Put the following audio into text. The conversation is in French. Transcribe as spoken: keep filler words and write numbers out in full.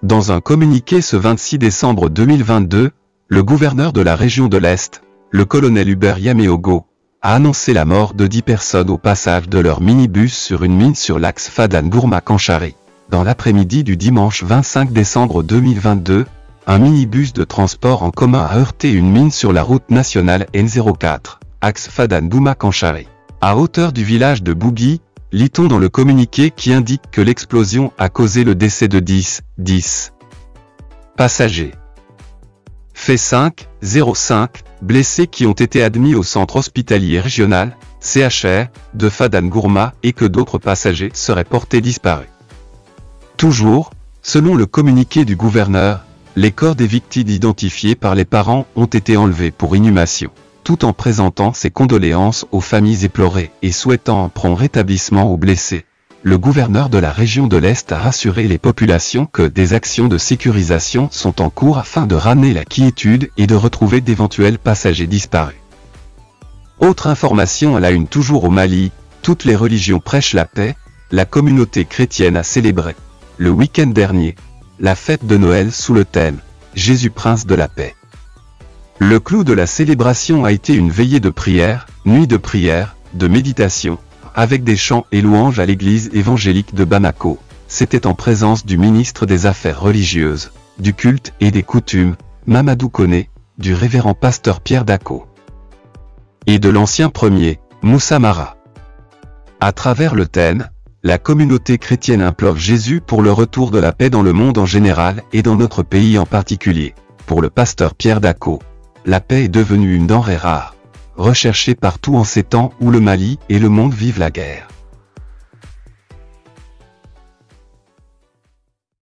Dans un communiqué ce vingt-six décembre deux mille vingt-deux, le gouverneur de la région de l'Est, le colonel Hubert Yameogo, a annoncé la mort de dix personnes au passage de leur minibus sur une mine sur l'axe Fadane-Gourma-Kanchari. Dans l'après-midi du dimanche vingt-cinq décembre deux mille vingt-deux, un minibus de transport en commun a heurté une mine sur la route nationale N zéro quatre, axe Fadane-Gourma-Kanchari. À hauteur du village de Bougui, lit-on dans le communiqué qui indique que l'explosion a causé le décès de dix, dix passagers. Fait cinq, zéro cinq, blessés qui ont été admis au centre hospitalier régional, C H R, de Fadane-Gourma et que d'autres passagers seraient portés disparus. Toujours, selon le communiqué du gouverneur, les corps des victimes identifiés par les parents ont été enlevés pour inhumation, tout en présentant ses condoléances aux familles éplorées et souhaitant un prompt rétablissement aux blessés. Le gouverneur de la région de l'Est a rassuré les populations que des actions de sécurisation sont en cours afin de ramener la quiétude et de retrouver d'éventuels passagers disparus. Autre information à la une toujours au Mali, toutes les religions prêchent la paix, la communauté chrétienne a célébré, le week-end dernier, la fête de Noël sous le thème « Jésus Prince de la paix ». Le clou de la célébration a été une veillée de prière, nuit de prière, de méditation, avec des chants et louanges à l'église évangélique de Bamako. C'était en présence du ministre des Affaires religieuses, du culte et des coutumes, Mamadou Koné, du révérend pasteur Pierre Dako, et de l'ancien premier, Moussa Mara. À travers le thème, la communauté chrétienne implore Jésus pour le retour de la paix dans le monde en général et dans notre pays en particulier. Pour le pasteur Pierre Dako, la paix est devenue une denrée rare, recherchée partout en ces temps où le Mali et le monde vivent la guerre.